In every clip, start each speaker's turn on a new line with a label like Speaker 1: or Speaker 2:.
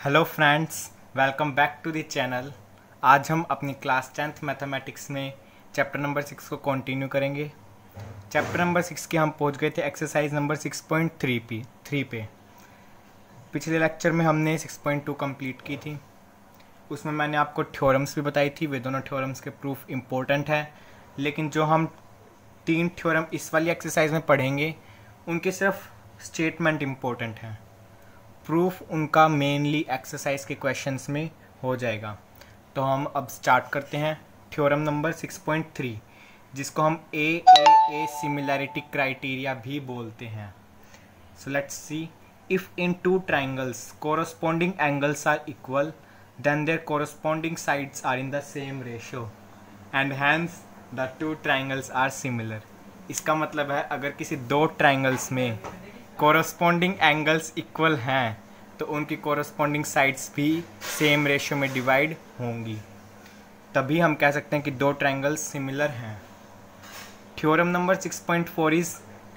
Speaker 1: Hello friends, welcome back to the channel. आज हम अपनी क्लास 10th मैथमेटिक्स में चैप्टर नंबर 6 को कंटिन्यू करेंगे। चैप्टर नंबर 6 के हम पहुंच गए थे एक्सरसाइज नंबर 6.3 पे। पिछले लेक्चर में हमने 6.2 कंप्लीट की थी। उसमें मैंने आपको थ्योरम्स भी बताई थी। वे दोनों थ्योरम्स के प्रूफ इम्पोर्टेंट है, लेकिन जो हम 3 थ्योरम इस वाली एक्सरसाइज में पढ़ेंगे उनके सिर्फ स्टेटमेंट इम्पोर्टेंट हैं। प्रूफ उनका मेनली एक्सरसाइज के क्वेश्चंस में हो जाएगा। तो हम अब स्टार्ट करते हैं थ्योरम नंबर 6.3, जिसको हम ए सिमिलैरिटी क्राइटेरिया भी बोलते हैं। So let's see, if in two triangles corresponding angles are equal then their corresponding sides are in the same ratio and hence the two triangles are similar. इसका मतलब है अगर किसी दो ट्राइंगल्स में कोरस्पॉन्डिंग एंगल्स इक्वल हैं तो उनकी कोरस्पॉन्डिंग साइड्स भी सेम रेशियो में डिवाइड होंगी, तभी हम कह सकते हैं कि दो ट्राइंगल्स सिमिलर हैं। Theorem number 6.4 is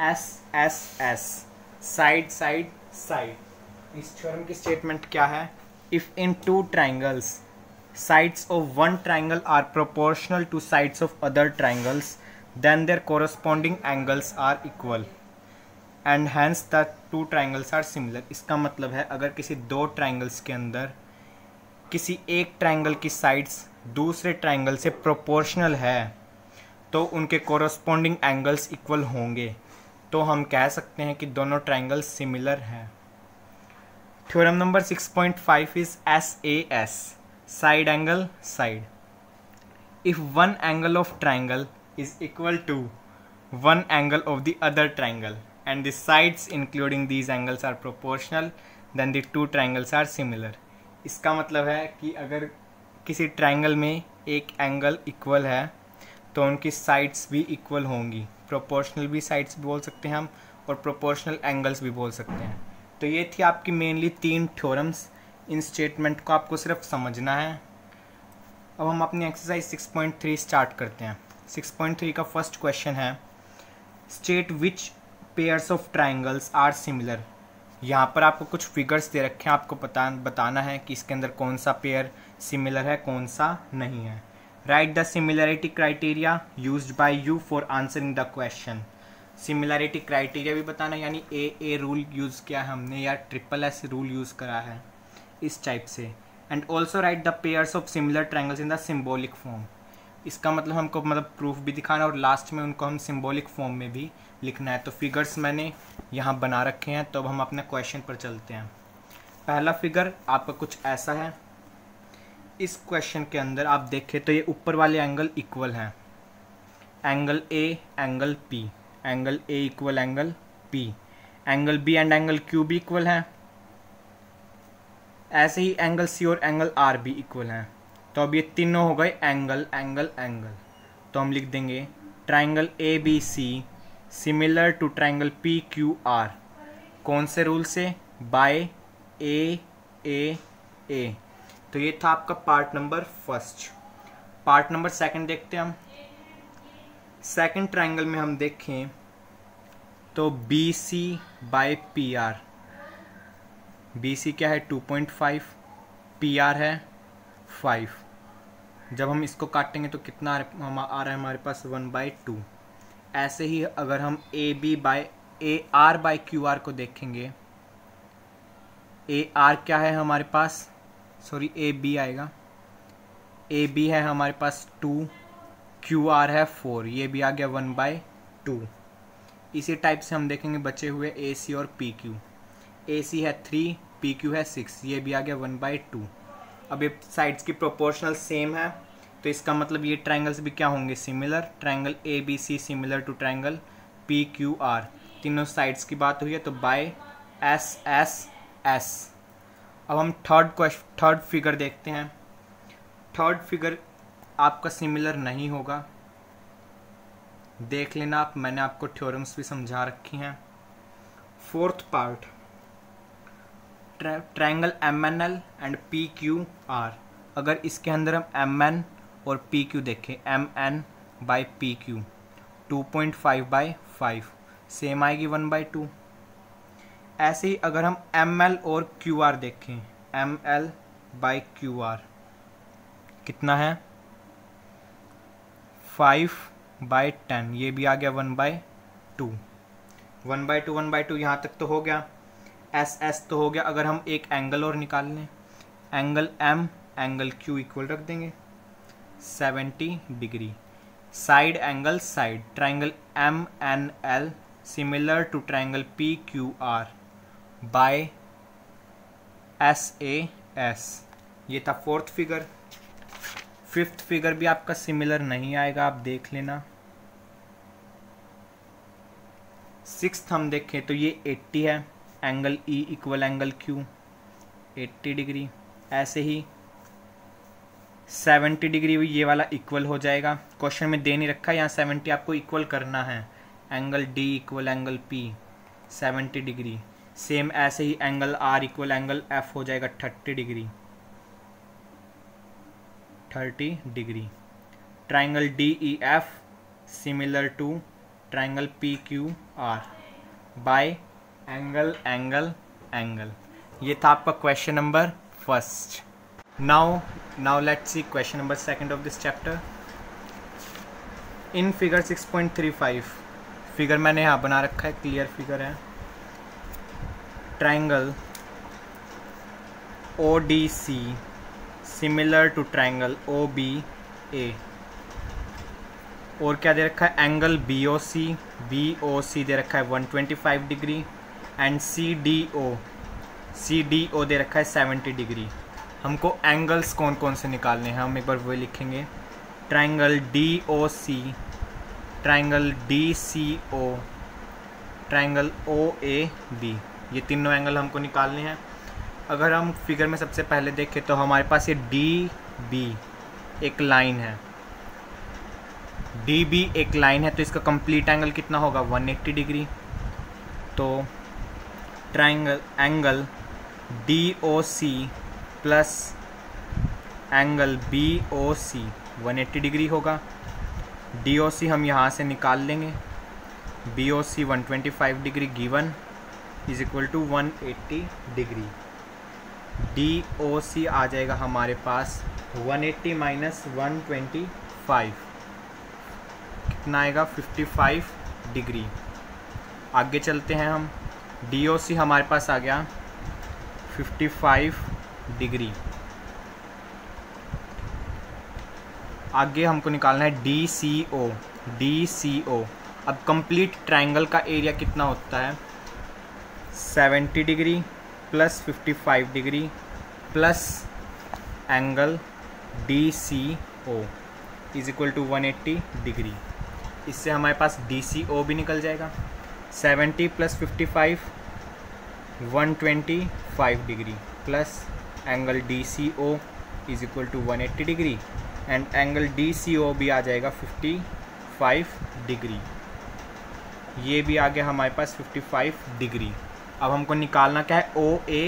Speaker 1: S side side side. इस थ्योरम की स्टेटमेंट क्या है? If in two triangles sides of one triangle are proportional to sides of other triangles then their corresponding angles are equal and hence the two triangles are similar। इसका मतलब है अगर किसी दो ट्राइंगल्स के अंदर किसी एक ट्राइंगल की साइड्स दूसरे ट्राइंगल से प्रोपोर्शनल है तो उनके कोरस्पॉन्डिंग एंगल्स इक्वल होंगे, तो हम कह सकते हैं कि दोनों ट्राइंगल्स सिमिलर हैं। Theorem number 6.5 is SAS side angle side। if one angle of triangle is equal to one angle of the other triangle and the sides including these angles are proportional then the two triangles are similar। इसका मतलब है कि अगर किसी triangle में एक angle equal है तो उनकी साइड्स भी इक्वल होंगी। प्रोपोर्शनल भी साइड्स भी बोल सकते हैं हम और प्रोपोर्शनल एंगल्स भी बोल सकते हैं। तो ये थी आपकी मेनली 3 थ्योरम्स। इन स्टेटमेंट को आपको सिर्फ समझना है। अब हम अपनी एक्सरसाइज 6.3 स्टार्ट करते हैं। 6.3 का फर्स्ट क्वेश्चन है, state which pairs of triangles are similar. यहाँ पर आपको कुछ फिगर्स दे रखे हैं, आपको बताना है कि इसके अंदर कौन सा पेयर सिमिलर है कौन सा नहीं है। Write the similarity criteria used by you for answering the question. Similarity criteria भी बताना, यानी ए रूल यूज़ किया है हमने या SSS रूल यूज़ करा है इस टाइप से। And also write the pairs of similar triangles in the symbolic form. इसका मतलब हमको प्रूफ भी दिखाना और लास्ट में उनको हम सिम्बॉलिक फॉर्म में भी लिखना है। तो फिगर्स मैंने यहाँ बना रखे हैं, तो अब हम अपने क्वेश्चन पर चलते हैं। पहला फिगर आपका कुछ ऐसा है। इस क्वेश्चन के अंदर आप देखें तो ये ऊपर वाले एंगल इक्वल हैं, angle A angle P, angle A equal angle P, angle B and angle Q भी इक्वल हैं। ऐसे ही एंगल सी और एंगल आर भी इक्वल हैं। तो अब ये तीनों हो गए एंगल एंगल एंगल। तो हम लिख देंगे triangle ABC similar to triangle PQR। कौन से रूल से? By A. तो ये था आपका part number first. Part number second देखते हैं हम। सेकंड ट्राइंगल में हम देखें तो BC बाय PR। BC क्या है? 2.5, PR है 5। जब हम इसको काटेंगे तो कितना आ रहा है हमारे पास? 1/2। ऐसे ही अगर हम AR बाय QR को देखेंगे, AR क्या है हमारे पास? सॉरी AB आएगा। AB है हमारे पास 2, QR है 4, ये भी आ गया 1/2। इसी टाइप से हम देखेंगे बचे हुए AC और PQ। AC है 3, PQ है 6, ये भी आ गया 1/2। अब ये साइड्स की प्रोपोर्शनल सेम है, तो इसका मतलब ये ट्राइंगल्स भी क्या होंगे? Similar. Triangle ABC similar to triangle PQR। तीनों साइड्स की बात हुई है, तो बाय SSS। अब हम थर्ड फिगर देखते हैं। थर्ड फिगर आपका सिमिलर नहीं होगा, देख लेना आप, मैंने आपको थ्योरम्स भी समझा रखी हैं। Fourth part, triangle MNL and PQR। अगर इसके अंदर हम MN और PQ देखें, MN बाय PQ 2.5/5 सेम आएगी 1/2। ऐसे ही अगर हम ML और QR देखें, ML/QR कितना है 5/10, ये भी आ गया 1/2। 1/2 1/2 यहाँ तक तो हो गया। SS तो हो गया। अगर हम एक एंगल और निकाल लें, angle M angle Q equal रख देंगे 70 degree. Side angle side, triangle MNL similar to triangle PQR by SAS। ये था फोर्थ फिगर। फिफ्थ फिगर भी आपका सिमिलर नहीं आएगा, आप देख लेना। सिक्स्थ हम देखें तो ये 80 है, angle E equal angle Q 80 degree. ऐसे ही 70 डिग्री भी ये वाला इक्वल हो जाएगा। क्वेश्चन में दे नहीं रखा, यहाँ 70 आपको इक्वल करना है। Angle D equal angle P 70 degree. Same ऐसे ही angle R equal angle F हो जाएगा 30 degree. 30 degree. Triangle DEF similar to triangle PQR by angle angle angle. ये था आपका question number first. Now let's see question number second of this chapter. In figure 6.35, figure मैंने यहाँ बना रखा है, क्लियर फिगर है। Triangle ODC similar to triangle OBA, और क्या दे रखा है, एंगल BOC दे रखा है 125 डिग्री एंड CDO दे रखा है 70 डिग्री। हमको एंगल्स कौन कौन से निकालने हैं, हम एक बार वो लिखेंगे। Triangle DOC, triangle DCO, triangle OAB, ये तीनों एंगल हमको निकालने हैं। अगर हम फिगर में सबसे पहले देखें तो हमारे पास ये DB एक लाइन है, DB एक लाइन है, तो इसका कंप्लीट एंगल कितना होगा 180 डिग्री। तो triangle angle DOC plus angle BOC 180 degree होगा। DOC हम यहाँ से निकाल लेंगे, BOC 125 degree given is equal to 180 degree. DOC आ जाएगा हमारे पास 180 माइनस 125 कितना आएगा 55 डिग्री। आगे चलते हैं हम, DOC हमारे पास आ गया 55 डिग्री। आगे हमको निकालना है DCO। अब कंप्लीट ट्राइंगल का एरिया कितना होता है 70 degree plus 55 degree plus angle DCO is equal to 180 degree. इससे हमारे पास DCO भी निकल जाएगा। 70 plus 55 125 degree plus angle DCO is equal to 180 degree and angle DCO भी आ जाएगा 55 डिग्री। ये भी आ गया हमारे पास 55 डिग्री। अब हमको निकालना क्या है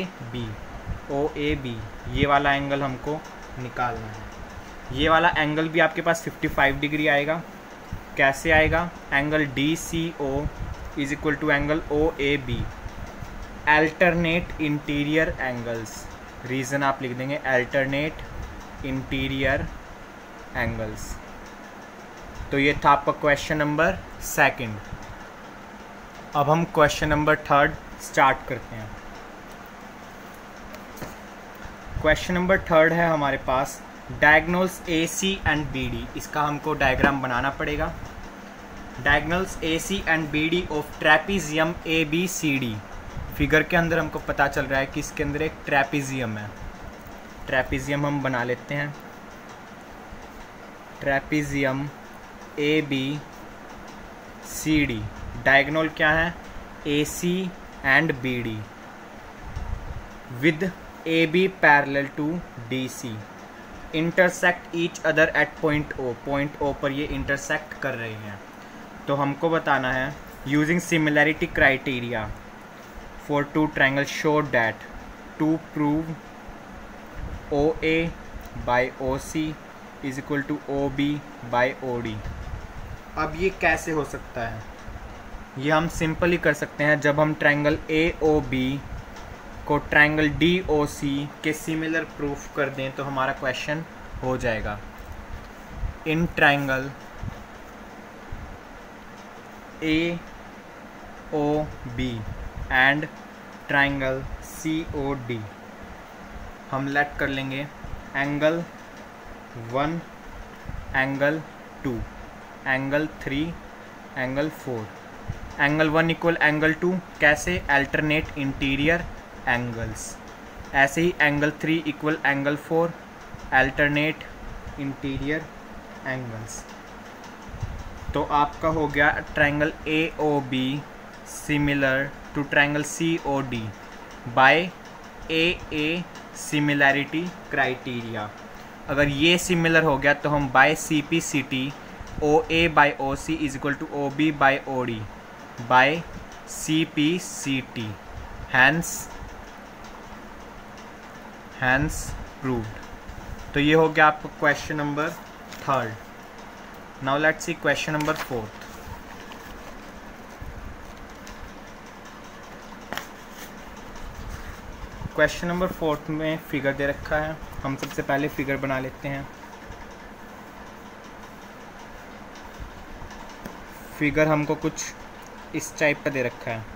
Speaker 1: OAB, ये वाला एंगल हमको निकालना है। ये वाला एंगल भी आपके पास 55 डिग्री आएगा। कैसे आएगा, angle DCO is equal to angle OAB, alternate interior angles. Reason आप लिख देंगे अल्टरनेट इंटीरियर एंगल्स। तो ये था आपका क्वेश्चन नंबर सेकंड। अब हम क्वेश्चन नंबर थर्ड स्टार्ट करते हैं। क्वेश्चन नंबर थर्ड है हमारे पास डायगोनल्स AC एंड BD। इसका हमको डायग्राम बनाना पड़ेगा। Diagonals AC and BD of trapezium ABCD। Figure के अंदर हमको पता चल रहा है कि इसके अंदर एक ट्रेपीजियम है। ट्रेपीजियम हम बना लेते हैं। ट्रेपीजियम ABCD, डायगोनल क्या है AC and BD with AB parallel to DC, intersect each other at point O। Point O पर ये इंटरसेक्ट कर रहे हैं। तो हमको बताना है using similarity criteria for two triangles show that to prove OA by OC is equal to OB by OD। अब ये कैसे हो सकता है, ये हम सिंपल ही कर सकते हैं। जब हम ट्रायंगल AOB को ट्रायंगल DOC के सिमिलर प्रूफ कर दें तो हमारा क्वेश्चन हो जाएगा। In triangle AOB and triangle COD हम लेट कर लेंगे angle 1, angle 2, angle 3, angle 4। Angle 1 equal angle 2 कैसे? Alternate interior angles. ऐसे ही angle 3 equal angle 4 alternate interior angles. तो आपका हो गया triangle AOB similar to triangle COD by AA similarity criteria. अगर ये सिमिलर हो गया तो हम by CPCT OA by OC is equal to OB by OD by CPCT hence proved. तो ये हो गया आपका question number 3rd। Now let's see question number 4th। Question number 4th में फिगर दे रखा है। हम सबसे पहले फिगर बना लेते हैं। फिगर हमको कुछ इस टाइप का दे रखा है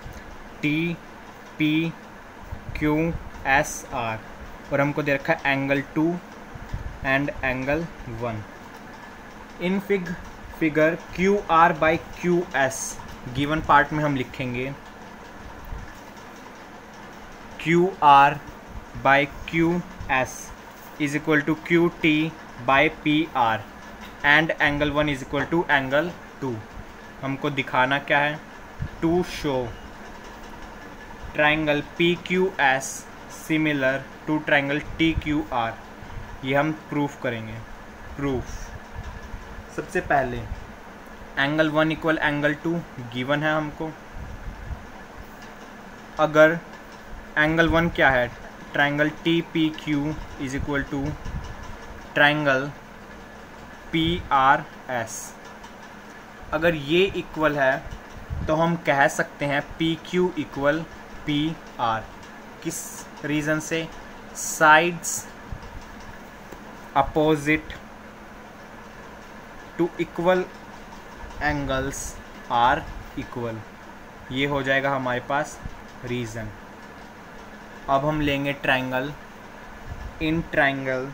Speaker 1: TPQSR और हमको दे रखा है angle 2 and angle 1। In figure QR by QS given part में हम लिखेंगे QR by QS is equal to QT by PR and angle 1 is equal to angle 2। हमको दिखाना क्या है? To show triangle PQS similar to triangle TQR। ये हम proof करेंगे। प्रूफ सबसे पहले एंगल 1 इक्वल एंगल 2 गिवन है हमको। अगर एंगल 1 क्या है? Triangle TPQ is equal to triangle PRS। अगर ये इक्वल है तो हम कह सकते हैं PQ इक्वल PR। किस रीज़न से? Sides opposite to equal angles are equal. ये हो जाएगा हमारे पास रीज़न। अब हम लेंगे triangle. In triangle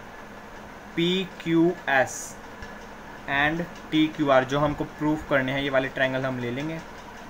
Speaker 1: PQS and TQR जो हमको प्रूफ करने हैं, ये वाले ट्रायंगल हम ले लेंगे।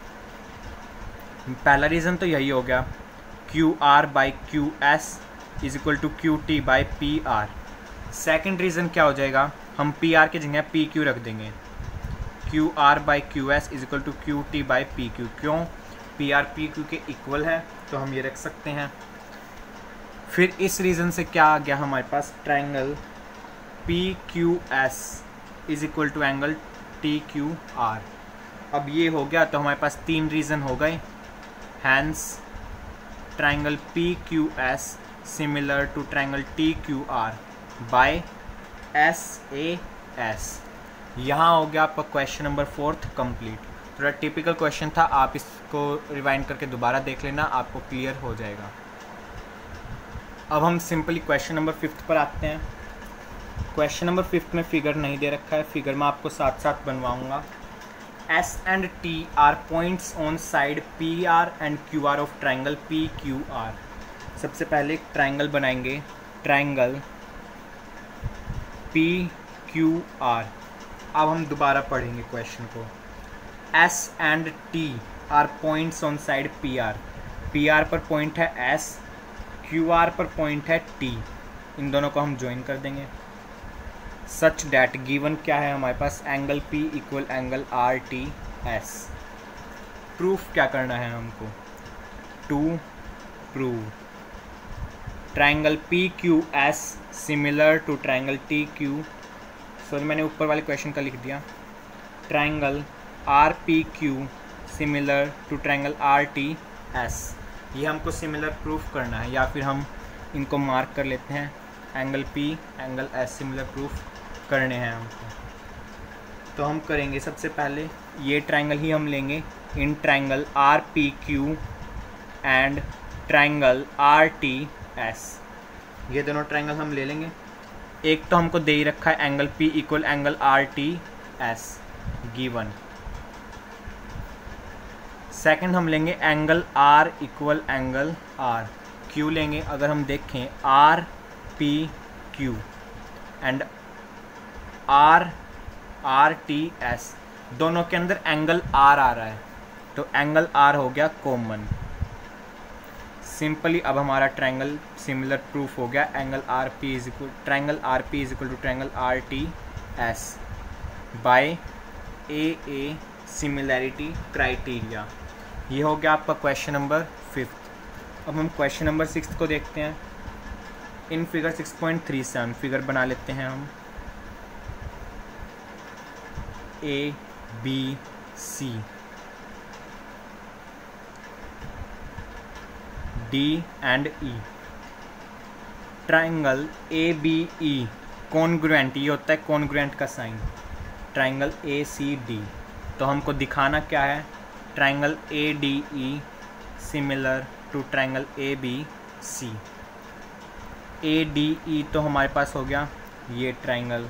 Speaker 1: पहला रीज़न तो यही हो गया QR by QS is equal to QT by PR। Second reason क्या हो जाएगा? हम PR की जगह PQ रख देंगे। QR by QS is equal to QT by PQ। क्यों? PR PQ के इक्वल है तो हम ये रख सकते हैं। फिर इस रीज़न से क्या आ गया हमारे पास? Triangle PQS is equal to angle TQR। अब ये हो गया तो हमारे पास 3 रीज़न हो गए। Hence triangle PQS similar to triangle TQR by SAS। यहाँ हो गया आपका क्वेश्चन नंबर 4th कंप्लीट। थोड़ा टिपिकल क्वेश्चन था, आप इसको रिवाइंड करके दोबारा देख लेना, आपको क्लियर हो जाएगा। अब हम सिंपली क्वेश्चन नंबर 5th पर आते हैं। क्वेश्चन नंबर 5th में फिगर नहीं दे रखा है, फिगर मैं आपको साथ साथ बनवाऊंगा। S and T are points on side PR and QR of triangle PQR। सबसे पहले एक ट्रायंगल बनाएंगे, ट्रायंगल PQR। अब हम दोबारा पढ़ेंगे क्वेश्चन को। S and T are points on side PR। PR पर पॉइंट है S, QR पर पॉइंट है T। इन दोनों को हम ज्वाइन कर देंगे। सच डैट गिवन क्या है हमारे पास? Angle P equal angle RTS। Proof क्या करना है हमको? To prove triangle PQS similar to triangle TQ। Sorry, मैंने ऊपर वाले क्वेश्चन का लिख दिया। Triangle RPQ similar to triangle RTS। ये हमको सिमिलर प्रूफ करना है, या फिर हम इनको मार्क कर लेते हैं। Angle P angle S similar proof करने हैं हमको। तो हम करेंगे सबसे पहले ये ट्रायंगल ही हम लेंगे। In triangle RPQ and triangle R T S. ये दोनों ट्राइंगल हम ले लेंगे। एक तो हमको दे ही रखा है angle P equal angle R T S given. Second हम लेंगे angle R equal angle R. Q लेंगे, अगर हम देखें R P Q and R T S, दोनों के अंदर एंगल आर आ रहा है, तो एंगल आर हो गया कॉमन। सिंपली अब हमारा ट्रायंगल सिमिलर प्रूफ हो गया। Angle R P is equal triangle R P is equal to triangle R T S by A similarity criteria. ये हो गया आपका क्वेश्चन नंबर 5। अब हम क्वेश्चन नंबर 6 को देखते हैं। इन फिगर 6.37 फिगर बना लेते हैं हम। A B C D and E. Triangle A B E congruent, ये होता है कॉन्ग्रुएंट का sign. Triangle A C D, तो हमको दिखाना क्या है, triangle A D E similar to triangle A B C. A D E तो हमारे पास हो गया ये ट्राइंगल,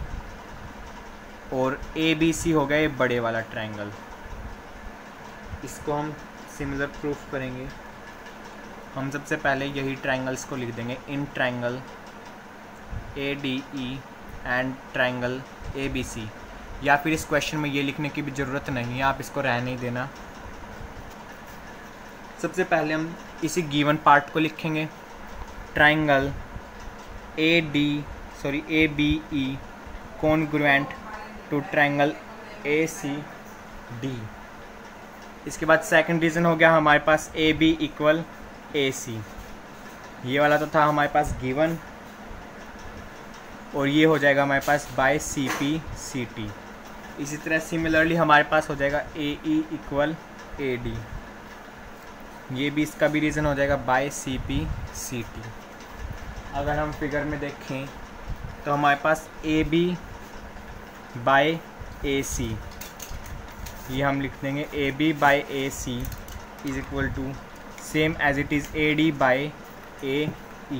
Speaker 1: और ए बी सी हो गया ये बड़े वाला ट्राइंगल। इसको हम सिमिलर प्रूफ करेंगे। हम सबसे पहले यही ट्राइंगल्स को लिख देंगे। In triangle A D E and triangle A B C, या फिर इस क्वेश्चन में ये लिखने की भी ज़रूरत नहीं है, आप इसको रहने ही देना। सबसे पहले हम इसी गिवन पार्ट को लिखेंगे। Triangle A B E congruent to triangle A C D. इसके बाद सेकंड रीज़न हो गया हमारे पास ए बी इक्वल ए सी। ये वाला तो था हमारे पास गिवन, और ये हो जाएगा हमारे पास by C P C T. इसी तरह सिमिलरली हमारे पास हो जाएगा ए ई इक्वल ए डी। ये भी इसका भी रीज़न हो जाएगा by C P C T. अगर हम फिगर में देखें तो हमारे पास ए बी बाय ए सी, ये हम लिख देंगे A B by A C is equal to same as it is A D by A E.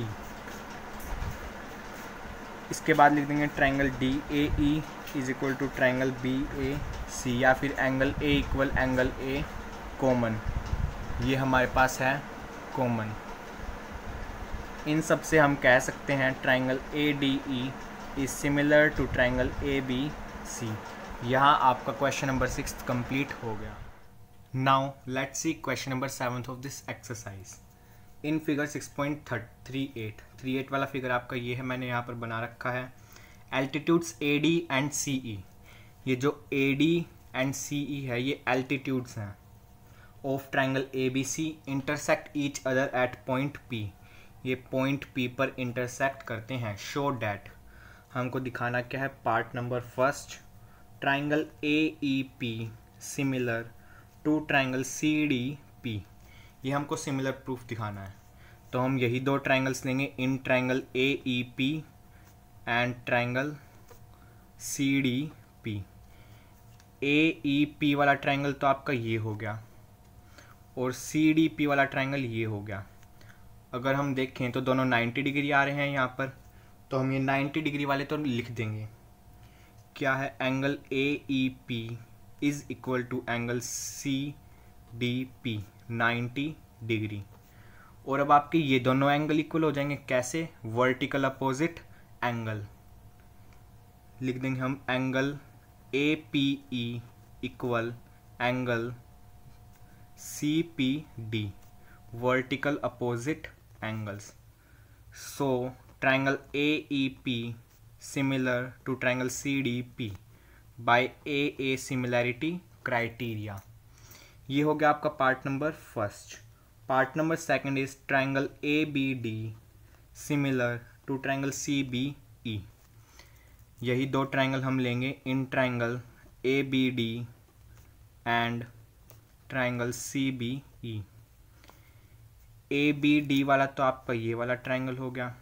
Speaker 1: इसके बाद लिख देंगे triangle D A E is equal to triangle B A C, या फिर angle A equal angle A common. ये हमारे पास है common. इन सब से हम कह सकते हैं triangle A D E is similar to triangle A B C. यहाँ आपका क्वेश्चन नंबर 6 कंप्लीट हो गया। Now let's see question number 7 of this exercise. In figure 6.38 वाला फिगर आपका ये है, मैंने यहाँ पर बना रखा है। Altitudes A D and C E, ये जो ए डी एंड सी ई है ये एल्टीट्यूड्स हैं of triangle A B C intersect each other at point P. ये पॉइंट पी पर इंटरसेक्ट करते हैं। शो डैट, हमको दिखाना क्या है, part number 1, triangle A E P similar to triangle C D P. ये हमको सिमिलर प्रूफ दिखाना है, तो हम यही दो ट्राइंगल्स लेंगे। In triangle A E P and triangle C D P. A E P वाला ट्राइंगल तो आपका ये हो गया, और सी डी पी वाला ट्राइंगल ये हो गया। अगर हम देखें तो दोनों 90 डिग्री आ रहे हैं यहाँ पर, तो हम ये 90 डिग्री वाले तो लिख देंगे। क्या है, angle A E P is equal to angle C D P 90 degree. और अब आपके ये दोनों एंगल इक्वल हो जाएंगे। कैसे, वर्टिकल अपोजिट एंगल लिख देंगे हम। Angle A P E equal angle C P D, vertical opposite angles. So triangle A E P similar to triangle C D P by A similarity criteria. ये हो गया आपका part number 1। Part number 2 is triangle A B D similar to triangle C B E. यही दो triangle हम लेंगे। In triangle A B D and triangle C B E. A B D वाला तो आपका ये वाला ट्राइंगल हो गया,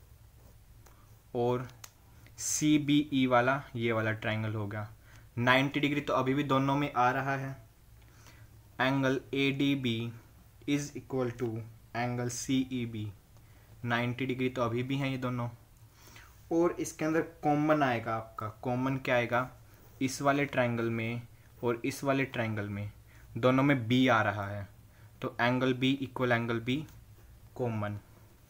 Speaker 1: और सी बी ई वाला ये वाला ट्राइंगल हो गया। 90 डिग्री तो अभी भी दोनों में आ रहा है। Angle A D B is equal to angle C E B 90 degree तो अभी भी हैं ये दोनों। और इसके अंदर कॉमन आएगा आपका, कॉमन क्या आएगा, इस वाले ट्रायंगल में और इस वाले ट्रायंगल में दोनों में बी आ रहा है, तो angle B equal angle B common.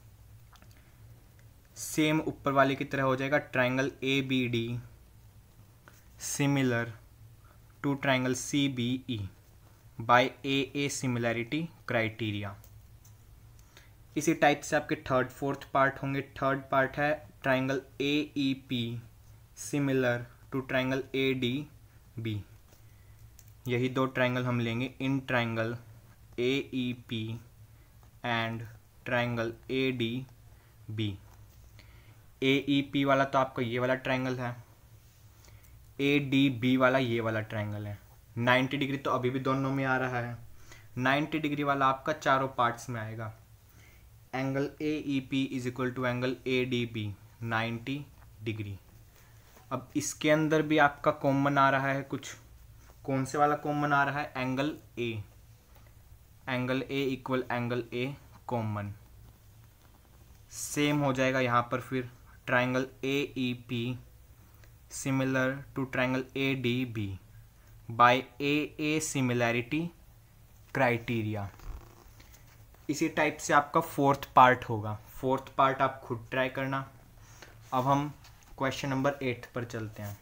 Speaker 1: Same ऊपर वाले की तरह हो जाएगा, triangle A B D similar to triangle C B E by A similarity criteria. इसी टाइप से आपके थर्ड फोर्थ पार्ट होंगे। थर्ड पार्ट है triangle A E P similar to triangle A D B. यही दो ट्रायंगल हम लेंगे, in triangle A E P and triangle A D B. A E P वाला तो आपका ये वाला ट्रायंगल है, ए डी बी वाला ये वाला ट्रायंगल है। 90 डिग्री तो अभी भी दोनों में आ रहा है। 90 डिग्री वाला आपका चारों पार्ट्स में आएगा। Angle A E P is equal to angle A D B 90 degree. अब इसके अंदर भी आपका कॉमन आ रहा है कुछ। कौन से वाला कॉमन आ रहा है, angle A. Angle A equal angle A common. Same हो जाएगा यहाँ पर फिर triangle A E P similar to triangle A D B by A similarity criteria. इसी टाइप से आपका फोर्थ पार्ट होगा। फोर्थ पार्ट आप खुद ट्राई करना। अब हम क्वेश्चन नंबर 8 पर चलते हैं।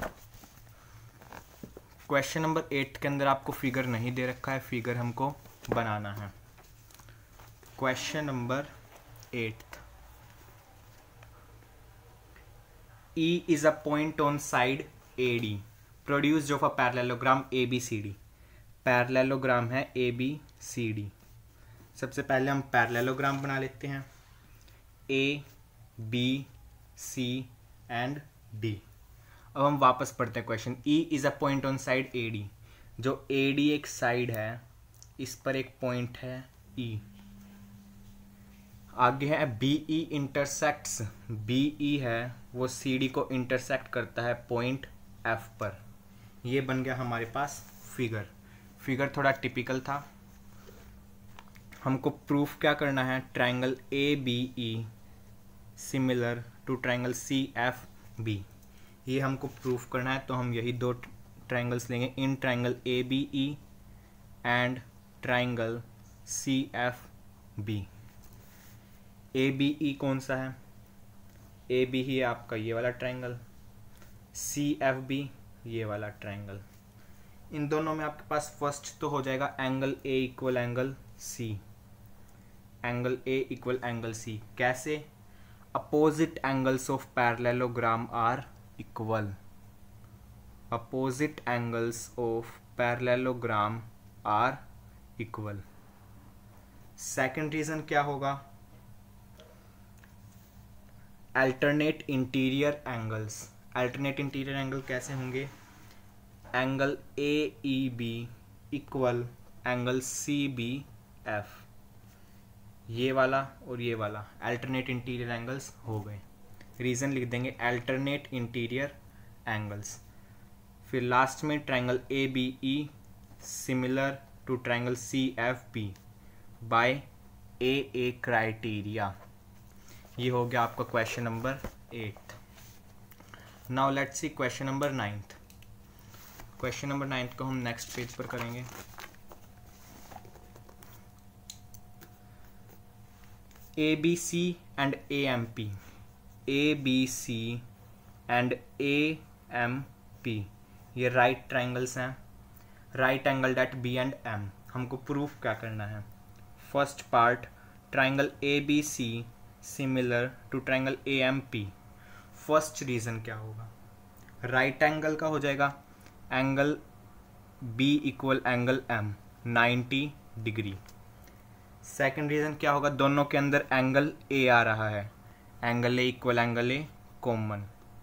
Speaker 1: क्वेश्चन नंबर 8 के अंदर आपको फिगर नहीं दे रखा है, फिगर हमको बनाना है। Question number 8, E is a point on side AD produced of a parallelogram ABCD। Parallelogram है ABCD। सबसे पहले हम पैरेललोग्राम बना लेते हैं, A B C and D। अब हम वापस पढ़ते हैं question. E is a point on side AD, जो AD एक साइड है, इस पर एक पॉइंट है E। आगे है BE इंटरसेक्ट्स, BE है वो CD को इंटरसेक्ट करता है पॉइंट F पर। ये बन गया हमारे पास फिगर। फिगर थोड़ा टिपिकल था। हमको प्रूफ क्या करना है, triangle ABE similar to triangle CFB। ये हमको प्रूफ करना है, तो हम यही दो ट्रायंगल्स लेंगे, in triangle ABE and triangle CFB। ABE कौन सा है, AB ही है आपका ये वाला ट्रायंगल, CFB ये वाला ट्रायंगल। इन दोनों में आपके पास फर्स्ट तो हो जाएगा angle A equal angle C। Angle A equal angle C कैसे, opposite angles of parallelogram are equal. Opposite angles of parallelogram are equal. Second reason क्या होगा, alternate interior angles. Alternate interior angle कैसे होंगे, angle AEB equal angle CBF। ये वाला और ये वाला अल्टरनेट इंटीरियर एंगल्स हो गए। रीज़न लिख देंगे अल्टरनेट इंटीरियर एंगल्स। फिर लास्ट में triangle ABE similar to triangle CFB by AA criteria. ये हो गया आपका question number 8। Now let's see question number 9। Question number 9 को हम नेक्स्ट पेज पर करेंगे। ABC and AMP, ABC and AMP ये राइट ट्राइंगल्स हैं, right angle at B and M। हमको प्रूफ क्या करना है, first part triangle ABC similar to triangle AMP। First reason क्या होगा, राइट एंगल का हो जाएगा angle B equal angle M 90 degree. Second reason क्या होगा, दोनों के अंदर एंगल A आ रहा है, angle A equal angle A common.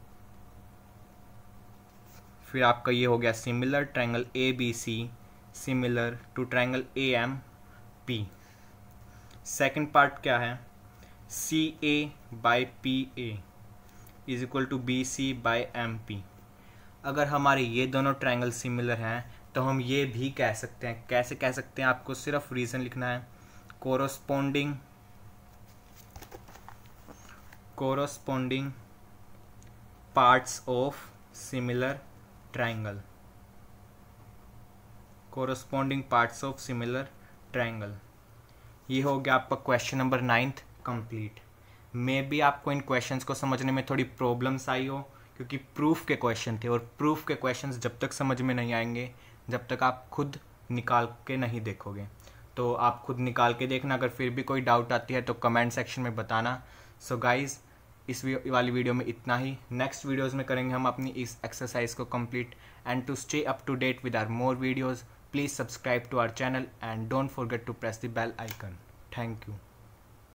Speaker 1: फिर आपका ये हो गया similar triangle ABC similar to triangle AMP। Second part क्या है, CA by PA is equal to BC by MP। अगर हमारे ये दोनों ट्राइंगल सिमिलर हैं तो हम ये भी कह सकते हैं। कैसे कह सकते हैं, आपको सिर्फ रीज़न लिखना है। corresponding parts of similar triangle, corresponding parts of similar triangle। ये हो गया आपका question number 9 complete. Maybe आपको इन क्वेश्चंस को समझने में थोड़ी प्रॉब्लम्स आई हो, क्योंकि प्रूफ के क्वेश्चन थे, और प्रूफ के क्वेश्चंस जब तक समझ में नहीं आएंगे जब तक आप खुद निकाल के नहीं देखोगे। तो आप खुद निकाल के देखना, अगर फिर भी कोई डाउट आती है तो कमेंट सेक्शन में बताना। सो गाइज़, इस वाली वीडियो में इतना ही। नेक्स्ट वीडियोस में करेंगे हम अपनी इस एक्सरसाइज को complete. And to stay up to date with our more videos, please subscribe to our channel and don't forget to press the bell icon. Thank you.